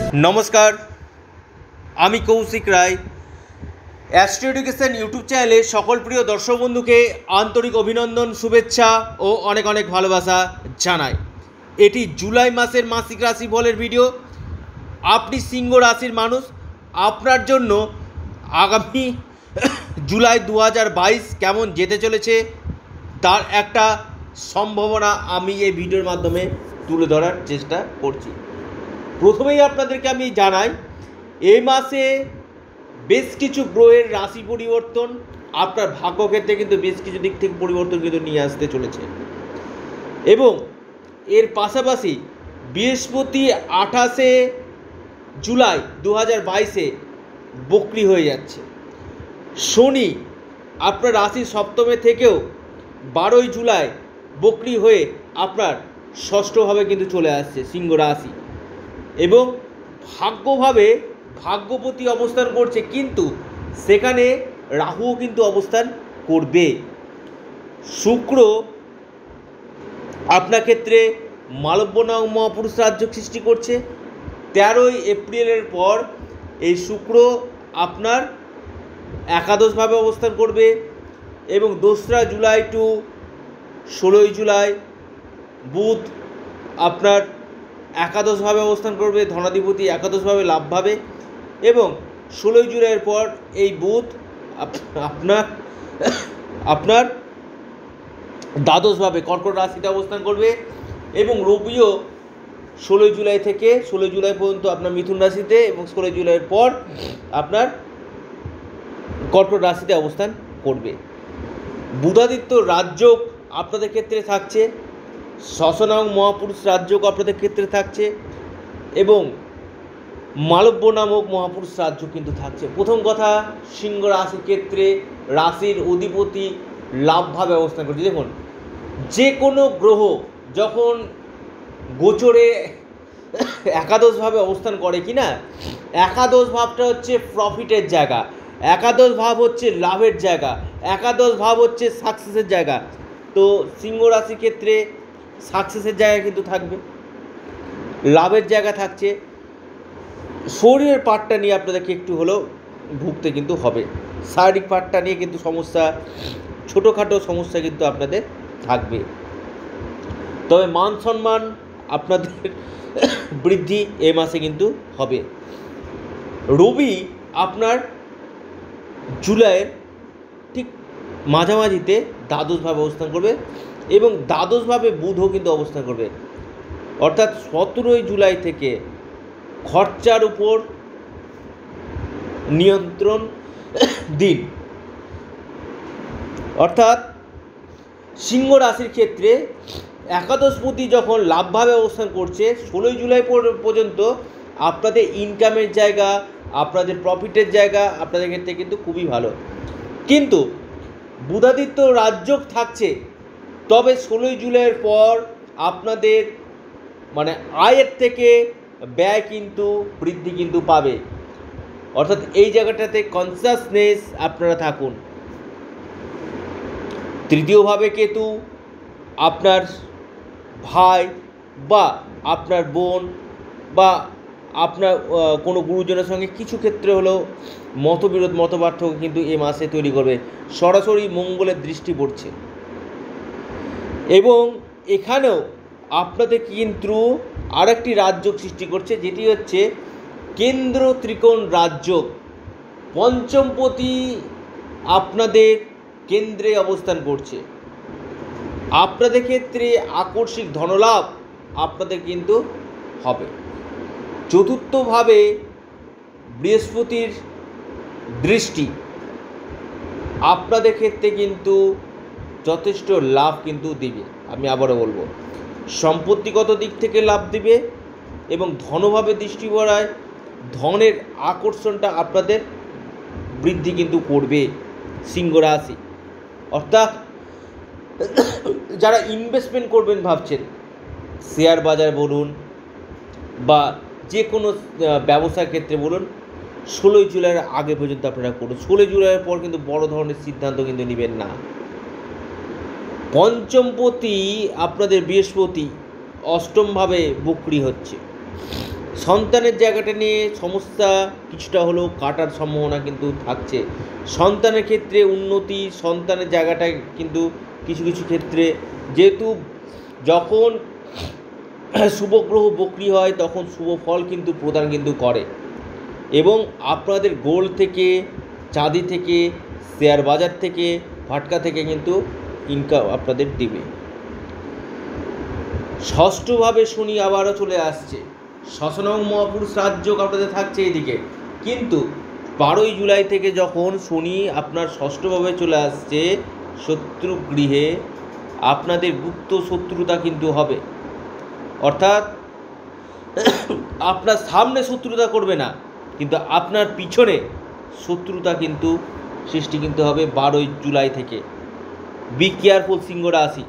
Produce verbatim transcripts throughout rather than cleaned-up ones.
नमस्कार आमी Kaushik Roy astro education YouTube चैनले सकल प्रिय दर्शक बंधु के आंतरिक अभिनंदन शुभेच्छा और अनेक अनेक भालोबासा जानाई। एटी जुलाई मासेर मासिक राशि फलेर भिडियो। आपनि सिंह राशिर मानुष आपनार जन्य आगामी जुलाई दो हज़ार बाईस केमन जेते चलेछे तार एकटा सम्भावना आमी एई भिडियोर माध्यमे तुले धरार चेष्टा करछि। प्रथमेই আপনাদেরকে আমি জানাই এই মাসে বেশ কিছু গ্রহের রাশি পরিবর্তন আপনার ভাগ্যক্ষেত্রে কিন্তু বেশ কিছু দিক থেকে পরিবর্তন কিন্তু নিয়ে আসতে চলেছে এবং এর পাশাপাশি বৃহস্পতি আঠাশে জুলাই দু হাজার বাইশে বক্রি হয়ে যাচ্ছে। শনি আপনার রাশি সপ্তমে থেকেও বারোই জুলাই বক্রি হয়ে আপনার ষষ্ঠভাবে কিন্তু চলে আসছে সিংহ রাশি এবং ভাগ্যভাবে ভাগ্যপতি অবস্থান করছে, কিন্তু সেখানে রাহুও কিন্তু অবস্থান করবে। শুক্র আপনার ক্ষেত্রে মালব্যনা মহাপুরুষ রাজ্য সৃষ্টি করছে। তেরোই এপ্রিলের পর এই শুক্র আপনার একাদশভাবে অবস্থান করবে এবং দোসরা জুলাই টু ষোলোই জুলাই বুধ আপনার একাদশভাবে অবস্থান করবে, ধনাধিপতি একাদশভাবে লাভভাবে এবং ষোলোই জুলাইয়ের পর এই বুধ আপনার আপনার দ্বাদশভাবে কর্কট রাশিতে অবস্থান করবে এবং রবিও ষোলোই জুলাই থেকে ষোলোই জুলাই পর্যন্ত আপনার মিথুন রাশিতে এবং ষোলোই জুলাইয়ের পর আপনার কর্কট রাশিতে অবস্থান করবে। বুধাদিত্য রাজযোগ আপনাদের ক্ষেত্রে থাকছে, ষষ্ঠনাম মহাপুরুষ রাজযোগ আপনাদের ক্ষেত্রে থাকছে এবং মালব্য নামক মহাপুরুষ রাজ্য কিন্তু থাকছে। প্রথম কথা, সিংহ রাশির ক্ষেত্রে রাশির অধিপতি লাভভাবে অবস্থান করছে। দেখুন, যে কোনো গ্রহ যখন গোচরে একাদশভাবে অবস্থান করে কি না, একাদশ ভাবটা হচ্ছে প্রফিটের জায়গা, একাদশ ভাব হচ্ছে লাভের জায়গা, একাদশ ভাব হচ্ছে সাকসেসের জায়গা। তো সিংহ রাশির ক্ষেত্রে সাকসেসের জায়গা কিন্তু থাকবে, লাভের জায়গা থাকছে। শরীরের পার্টটা নিয়ে আপনাদেরকে একটু হলেও ভুগতে কিন্তু হবে, শারীরিক পার্টটা নিয়ে কিন্তু সমস্যা, ছোটোখাটো সমস্যা কিন্তু আপনাদের থাকবে। তবে মান সম্মান আপনাদের বৃদ্ধি এ মাসে কিন্তু হবে। রবি আপনার জুলাইয়ের ঠিক মাঝামাঝিতে দ্বাদশভাবে অবস্থান করবে এবং দ্বাদশভাবে বুধও কিন্তু অবস্থান করবে। অর্থাৎ সতেরোই জুলাই থেকে খরচার উপর নিয়ন্ত্রণ দিন। অর্থাৎ সিংহ রাশির ক্ষেত্রে একাদশপতি যখন লাভভাবে অবস্থান করছে ষোলোই জুলাই পর্যন্ত আপনাদের ইনকামের জায়গা, আপনাদের প্রফিটের জায়গা আপনাদের ক্ষেত্রে কিন্তু খুবই ভালো। কিন্তু বুধাদিত্য রাজযোগ থাকছে, তবে ষোলোই জুলাইয়ের পর আপনাদের মানে আয়ের থেকে ব্যয় কিন্তু বৃদ্ধি কিন্তু পাবে। অর্থাৎ এই জায়গাটাতে কনসাসনেস আপনারা থাকুন। তৃতীয়ভাবে কেতু আপনার ভাই বা আপনার বোন বা আপনার কোনো গুরুজনের সঙ্গে কিছু ক্ষেত্রে হলেও মতবিরোধ মতপার্থক্য কিন্তু এ মাসে তৈরি করবে। সরাসরি মঙ্গলের দৃষ্টি পড়ছে এবং এখানেও আপনাদের কিন্তু আরেকটি রাজযোগ সৃষ্টি করছে, যেটি হচ্ছে কেন্দ্র ত্রিকোণ রাজযোগ। পঞ্চমপতি আপনাদের কেন্দ্রে অবস্থান করছে, আপনাদের ক্ষেত্রে আকস্মিক ধনলাভ আপনাদের কিন্তু হবে। চতুর্থভাবে বৃহস্পতির দৃষ্টি আপনাদের ক্ষেত্রে কিন্তু যথেষ্ট লাভ কিন্তু দিবে। আমি আবারও বলবো, সম্পত্তিগত দিক থেকে লাভ দিবে এবং ধনভাবে দৃষ্টি পড়ায় ধনের আকর্ষণটা আপনাদের বৃদ্ধি কিন্তু করবে সিংহ রাশি। অর্থাৎ যারা ইনভেস্টমেন্ট করবেন ভাবছেন, শেয়ার বাজার বলুন বা যে কোনো ব্যবসার ক্ষেত্রে বলুন, ষোলোই জুলাইয়ের আগে পর্যন্ত আপনারা করুন। ষোলোই জুলাইয়ের পর কিন্তু বড় ধরনের সিদ্ধান্ত কিন্তু নেবেন না। পঞ্চমপতি আপনাদের বৃহস্পতি অষ্টমভাবে বক্রি হচ্ছে সন্তানের জায়গাটা নিয়ে সমস্যা কিছুটা হলেও কাটার সম্ভাবনা কিন্তু থাকছে। সন্তানের ক্ষেত্রে উন্নতি, সন্তানের জায়গাটা কিন্তু কিছু কিছু ক্ষেত্রে, যেহেতু যখন শুভগ্রহ বক্রি হয় তখন শুভ ফল কিন্তু প্রদান কিন্তু করে, এবং আপনাদের গোল্ড থেকে, চাঁদি থেকে, শেয়ার বাজার থেকে, ফাটকা থেকে কিন্তু ইনকাম আপনাদের দিবে। ষষ্ঠভাবে শনি আবারও চলে আসছে, ষষ্ঠনং মহাপুরুষ রাজযোগ আপনাদের থাকছে এইদিকে, কিন্তু বারোই জুলাই থেকে যখন শনি আপনার ষষ্ঠভাবে চলে আসছে শত্রু গৃহে, আপনাদের গুপ্ত শত্রুতা কিন্তু হবে। অর্থাৎ আপনার সামনে শত্রুতা করবে না, কিন্তু আপনার পিছনে শত্রুতা কিন্তু সৃষ্টি কিন্তু হবে বারোই জুলাই থেকে। বি কেয়ারফুল সিংহ রাশি,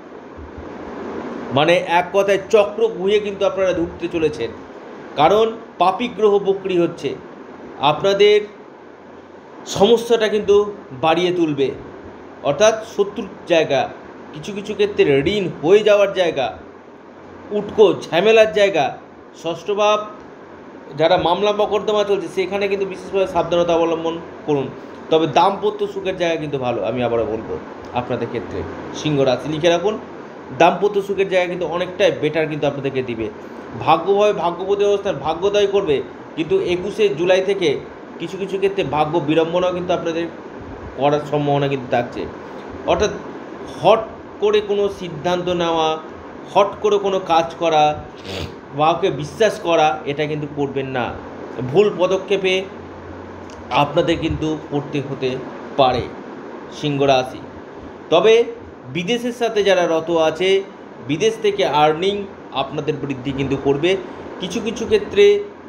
মানে এক কথায় চক্র ঘুরে কিন্তু আপনারা ঢুকতে চলেছেন, কারণ পাপী গ্রহ বক্রি হচ্ছে, আপনাদের সমস্যাটা কিন্তু বাড়িয়ে তুলবে। অর্থাৎ শত্রুর জায়গা, কিছু কিছু ক্ষেত্রে ঋণ হয়ে যাওয়ার জায়গা, উটকো ঝামেলার জায়গা, ষষ্ঠ ভাব যারা মামলা মকদ্দমা চলছে সেখানে কিন্তু বিশেষভাবে সাবধানতা অবলম্বন করুন। তবে দাম্পত্য সুখের জায়গা কিন্তু ভালো, আমি আবারও বলবো আপনাদের ক্ষেত্রে সিংহ রাশি লিখে রাখুন, দাম্পত্য সুখের জায়গা কিন্তু অনেকটাই বেটার কিন্তু আপনাদেরকে দিবে। ভাগ্যভাবে ভাগ্যবতী অবস্থান ভাগ্যোদয় করবে, কিন্তু একুশে জুলাই থেকে কিছু কিছু ক্ষেত্রে ভাগ্য বিড়ম্বনাও কিন্তু আপনাদের করার সম্ভাবনা কিন্তু থাকছে। অর্থাৎ হট করে কোনো সিদ্ধান্ত নেওয়া, হট করে কোনো কাজ করা, কাউকে বিশ্বাস করা, এটা কিন্তু করবেন না। ভুল পদক্ষেপে আপনাদের কিন্তু পড়তে হতে পারে সিংহ রাশি। তবে বিদেশের সাথে যারা রত আছে, বিদেশ থেকে আর্নিং আপনাদের বৃদ্ধি কিন্তু করবে। কিছু কিছু ক্ষেত্রে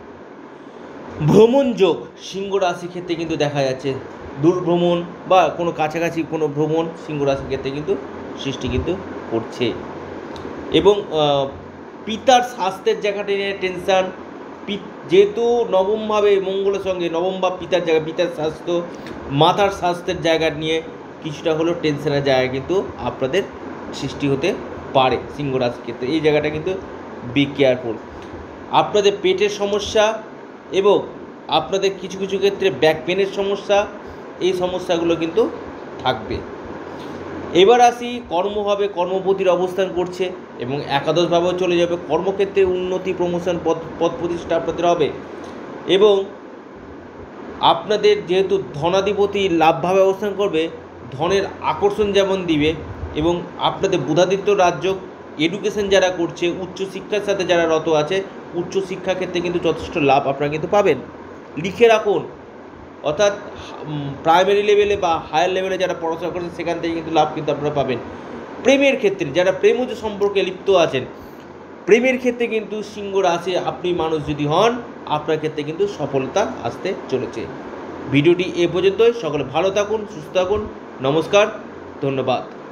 ভ্রমণ যোগ সিংহ রাশির ক্ষেত্রে কিন্তু দেখা যাচ্ছে, দূর ভ্রমণ বা কোনো কাছাকাছি কোনো ভ্রমণ সিংহ রাশির ক্ষেত্রে কিন্তু সৃষ্টি কিন্তু করছে। এবং পিতার স্বাস্থ্যের জায়গাটা নিয়ে টেনশান, যেহেতু নবমভাবে মঙ্গলের সঙ্গে নবম বা পিতার জায়গা, পিতার স্বাস্থ্য, মাতার স্বাস্থ্যের জায়গা নিয়ে কিছুটা হলেও টেনশনের জায়গা কিন্তু আপনাদের সৃষ্টি হতে পারে সিংহ রাশির ক্ষেত্রে। এই জায়গাটা কিন্তু বি কেয়ারফুল। আপনাদের পেটের সমস্যা এবং আপনাদের কিছু কিছু ক্ষেত্রে ব্যাক পেনের সমস্যা, এই সমস্যাগুলো কিন্তু থাকবে। এবার আসি কর্মভাবে, কর্মপতির অবস্থান করছে এবং একাদশভাবেও চলে যাবে। কর্মক্ষেত্রে উন্নতি, প্রমোশন, পদ পদ প্রতিষ্ঠা আপনাদের হবে, এবং আপনাদের যেহেতু ধনাধিপতি লাভভাবে অবস্থান করবে, ধনের আকর্ষণ যেমন দিবে, এবং আপনাদের বুধাদিত্য রাজ্য এডুকেশন যারা করছে, উচ্চশিক্ষার সাথে যারা রত আছে, উচ্চশিক্ষা ক্ষেত্রে কিন্তু যথেষ্ট লাভ আপনারা কিন্তু পাবেন। লিখে রাখুন, অর্থাৎ প্রাইমারি লেভেলে বা হায়ার লেভেলে যারা পড়াশোনা করছেন সেখান থেকে কিন্তু লাভ কিন্তু আপনারা পাবেন। প্রেমের ক্ষেত্রে যারা প্রেমজ সম্পর্কে লিপ্ত আছেন, প্রেমের ক্ষেত্রে কিন্তু সিংহ রাশি আপনি মানুষ যদি হন, আপনার ক্ষেত্রে কিন্তু সফলতা আসতে চলেছে। ভিডিওটি এ পর্যন্তই। সকলে ভালো থাকুন, সুস্থ থাকুন, নমস্কার, ধন্যবাদ।